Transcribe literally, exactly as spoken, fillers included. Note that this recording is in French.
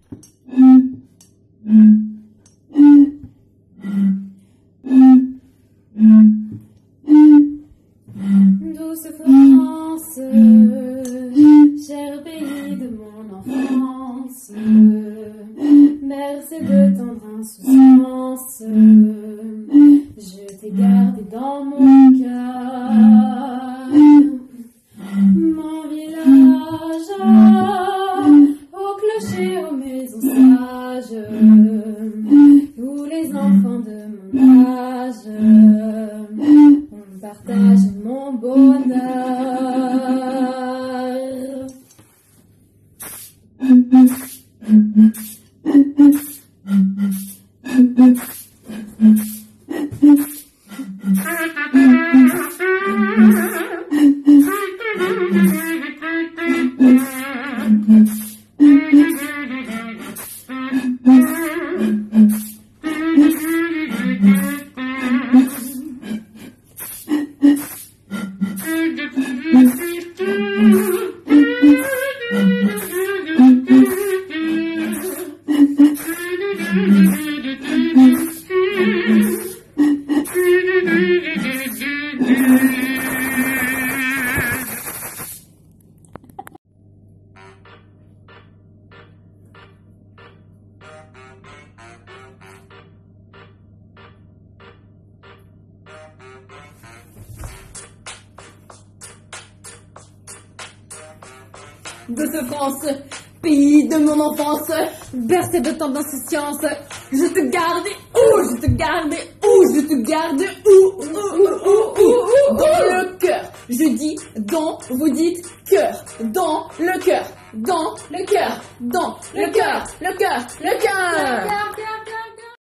Douce France, cher pays de mon enfance, bercé de tendre insouciance, je t'ai gardé dans mon cœur. Mon village, au clocher, aux maisons sages, où les enfants de mon âge, on partage mon bonheur. Douce France, pays de mon enfance, bercé de tant d'insouciance, je te garde où, je te garde où, je te garde où, où, où, où, où, dans le cœur. Je dis dans, vous dites cœur, dans le cœur, dans le cœur, dans le cœur, le cœur, le cœur.